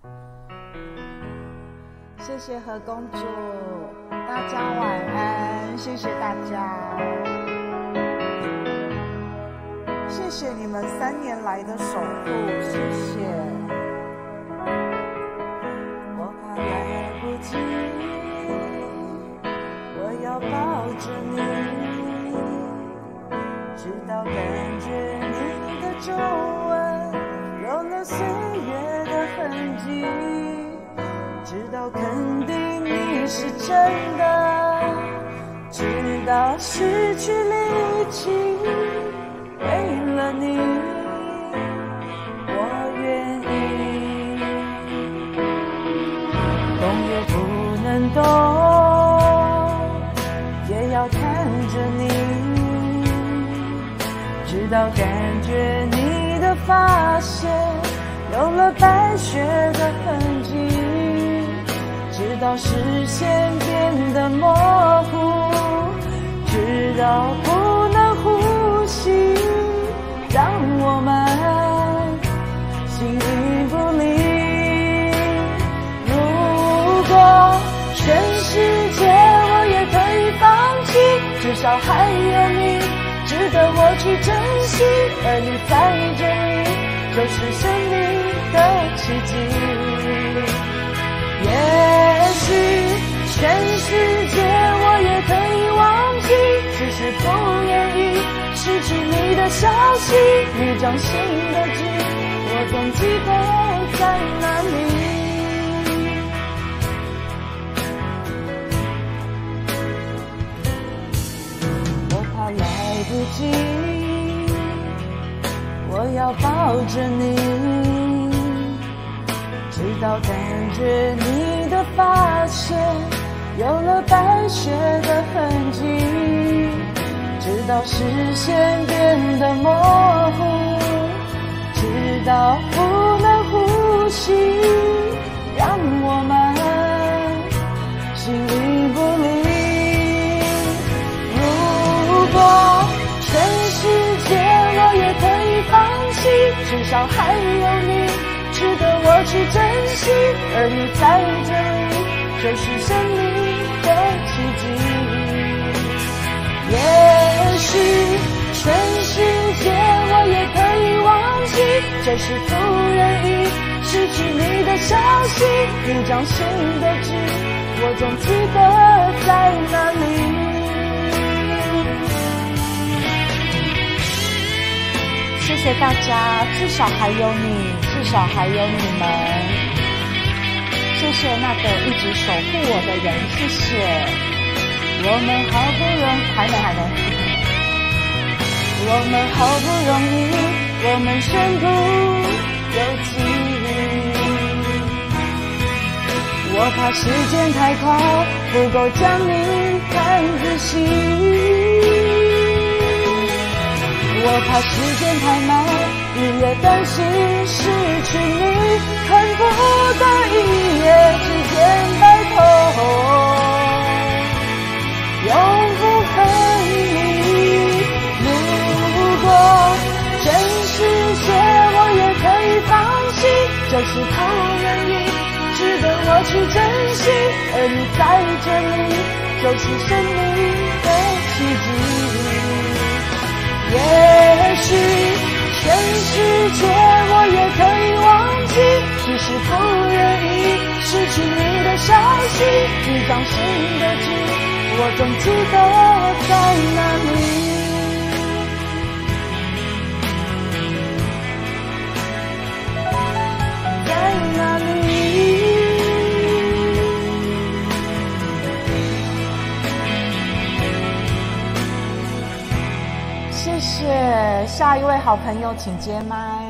谢谢何公主，大家晚安，谢谢大家，谢谢你们3年来的守护，谢谢。我怕来不及，我要抱着你，直到感觉你的皱纹有了岁月的痕迹，直到肯定你是真的，直到失去力气，为了你我愿意，动又不能动，也要看着你，直到感觉你的发线有了白雪的痕迹，直到视线变得模糊，直到不能呼吸，让我们形影不离。如果全世界我也可以放弃，至少还有你值得我去珍惜，而你在这里就是生命的奇迹。也许全世界我也可以忘记，只是不愿意失去你的消息，你掌心的痣我总记得在哪里。我怕来不及，我要抱着你，直到感觉你的发线有了白雪的痕迹，直到视线变得模糊，直到不能呼吸，让我们形影不离。如果全世界我也可以放弃，至少还有你值得我去珍惜，而你在这里就是生命的奇迹。也许全世界我也可以忘记，就是不愿意失去你的消息，你掌心的痣我总记得在哪里。谢谢大家，至少还有你，至少还有你们，谢谢那个一直守护我的人，谢谢。我们好不容易，还能，我们好不容易，我们宣布有机遇。我怕时间太快，不够将你看仔细。我怕时间太慢，日夜担心失去你，恨不得一夜之间白头，永不分离。如果全世界我也可以放弃，就是不愿意值得我去珍惜，而你在这里就是生命的奇迹。也许全世界我也可以忘记，只是不愿意失去你的消息，你掌心的痣我总记得在哪里。在哪里？谢谢，下一位好朋友请接麦。